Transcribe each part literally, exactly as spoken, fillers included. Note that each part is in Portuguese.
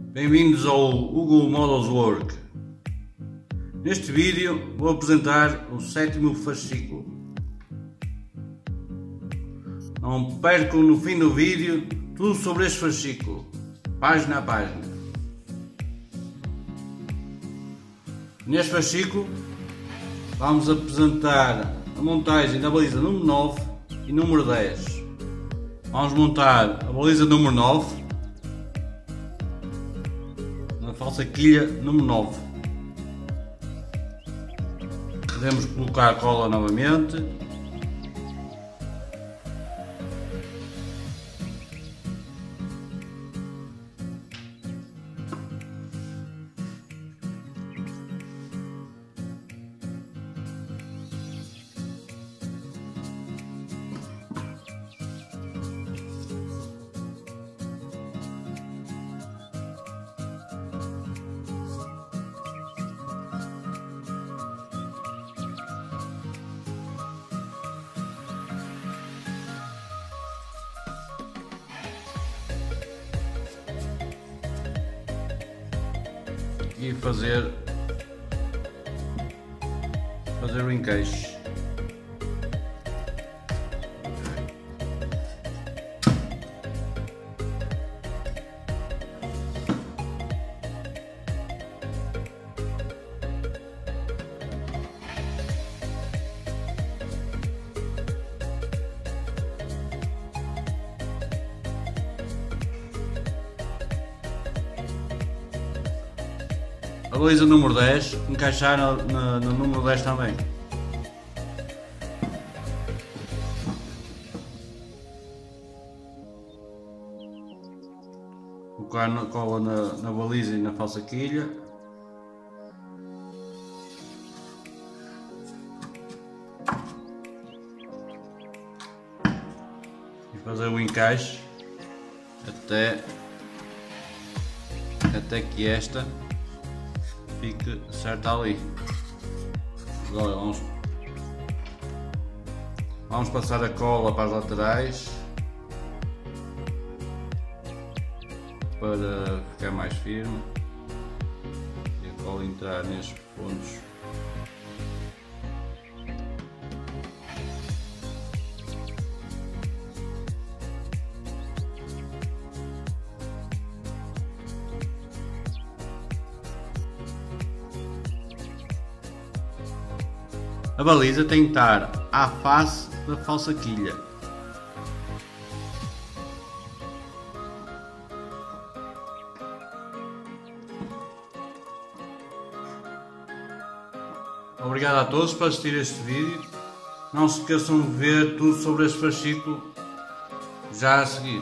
Bem-vindos ao Google Models Work. Neste vídeo vou apresentar o sétimo fascículo. Não percam no fim do vídeo tudo sobre este fascículo, página a página. Neste fascículo vamos apresentar a montagem da baliza número nove e número dez. Vamos montar a baliza número nove na falsa quilha número nove. Podemos colocar a cola novamente. E fazer fazer o encaixe. A baliza número dez, encaixar no, no, no número dez também. Colocar a cola na, na baliza e na falsa quilha. E fazer o encaixe até, até que esta fique certa ali. Agora vamos, vamos passar a cola para as laterais para ficar mais firme e a cola entrar nestes pontos. A baliza tem que estar à face da falsa quilha. Obrigado a todos por assistir a este vídeo. Não se esqueçam de ver tudo sobre este fascículo já a seguir.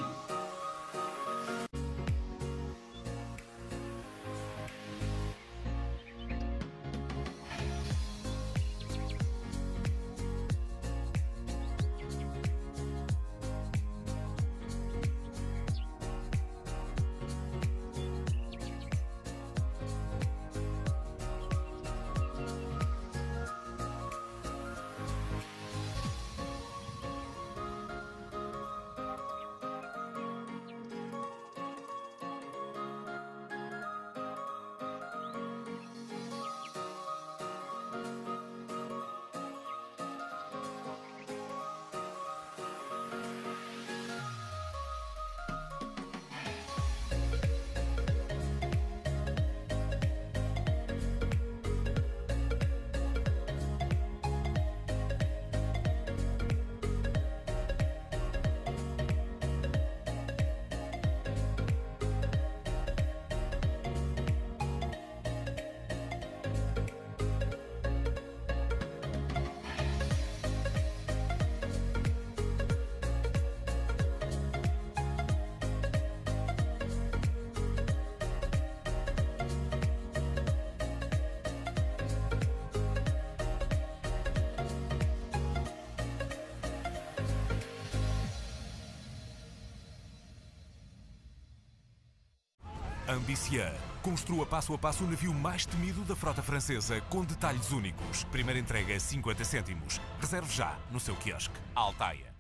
Ambicia. Construa passo a passo o navio mais temido da frota francesa, com detalhes únicos. Primeira entrega cinquenta cêntimos. Reserve já no seu quiosque. Altaia.